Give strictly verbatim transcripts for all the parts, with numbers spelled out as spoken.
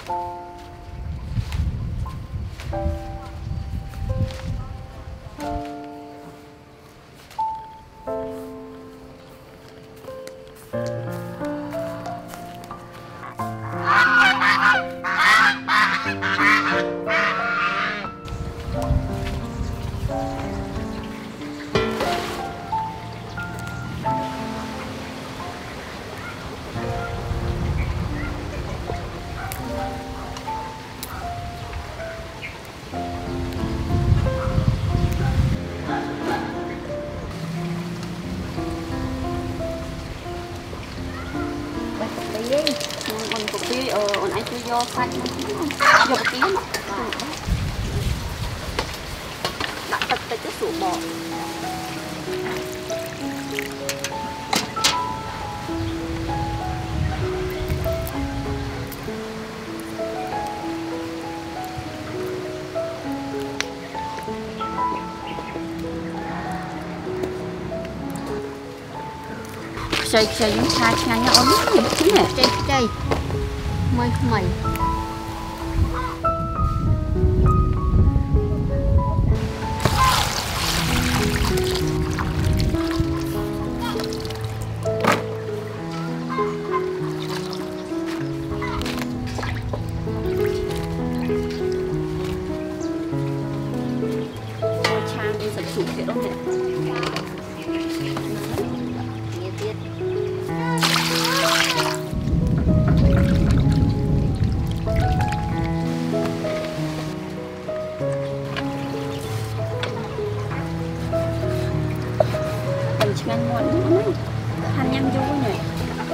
Còn anh chưa vô xanh vô một tiếng đặt tật tới cái sủa bò chơi chơi những hai ngày nhau ấm này chứ nè chơi chơi mày mày ôi cha đi sạch sụp thế đó nè ngon ngon lắm hành nhăn vô cái này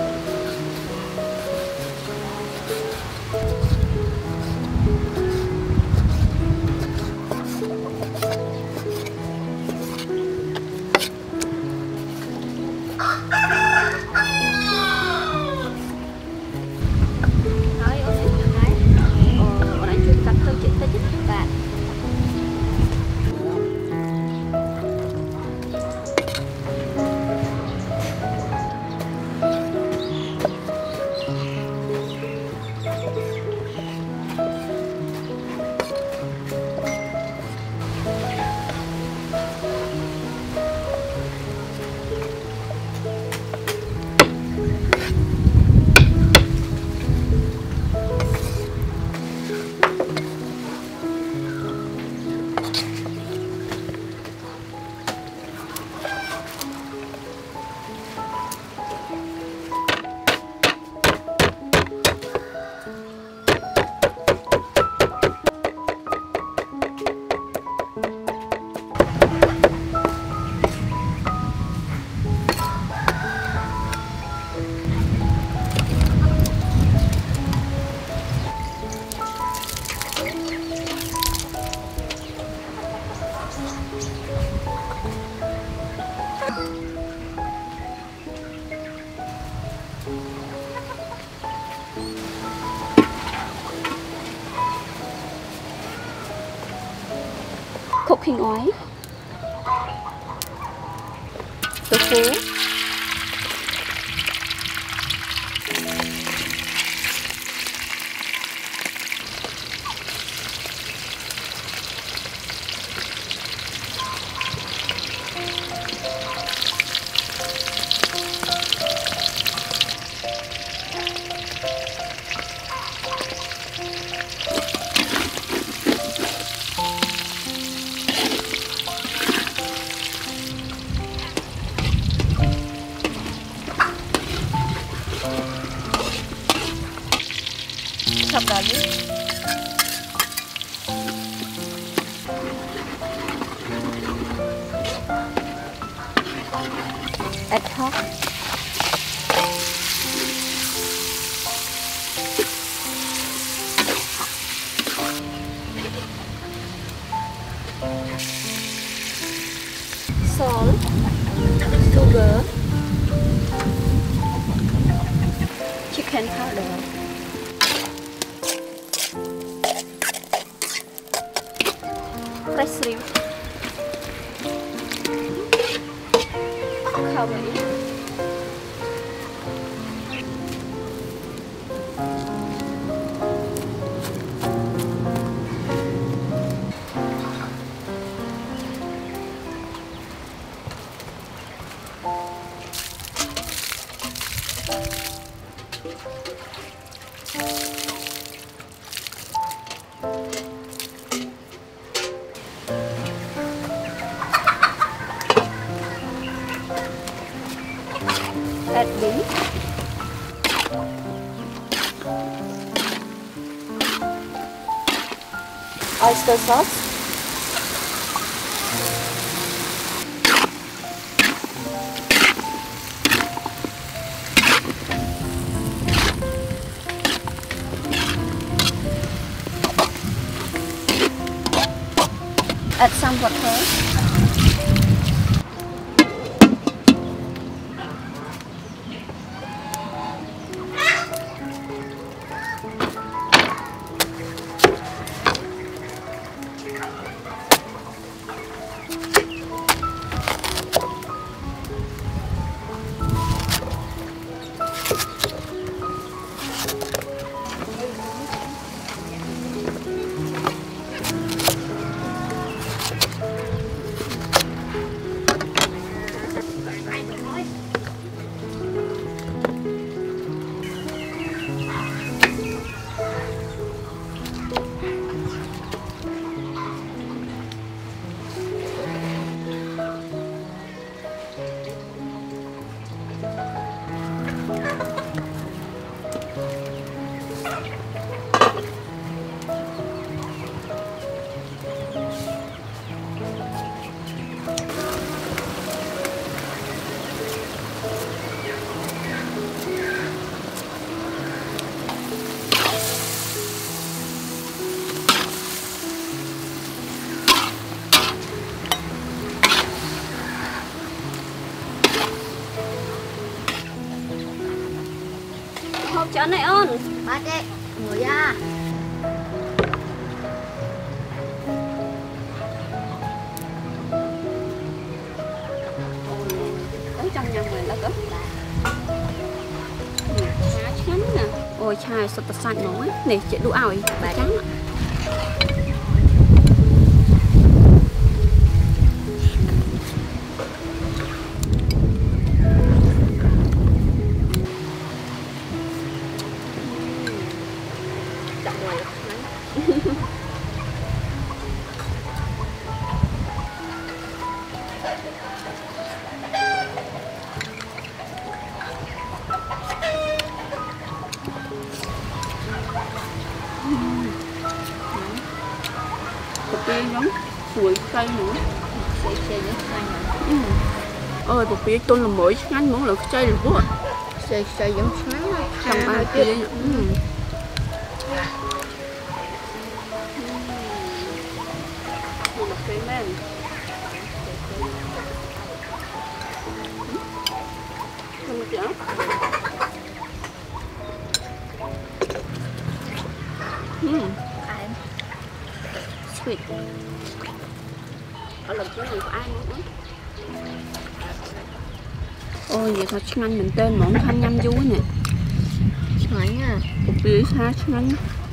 cooking oil, tofu, shrub garlic, add hot, salt, sugar, chicken powder, fresh shrimp, curry, Add beef. Oyster sauce. Add some water. Hộp cho này ôn. Ba chị, ngồi ra. Ở trong nhà mình là có khá chán nè. Ôi chai sốt tạt xanh nó ấy. Nè chị đủ ảo bà trắng ạ. Bột bia giống sủi cây nữa. Xì xì với xanh nữa. Ừ. Ơi bột bia tôi là mới ngắn muốn là chay là bố ạ. Xì xì giống sáng á. Xong ăn bột bia. Ừ. Một cái men. Không chả. Ừ. Sweet. Ở lần trước này có ai muốn uống? Ôi vậy thật nhanh mình tên món thanh nhâm vui nè. Sáng à. Bột bia xa nhanh.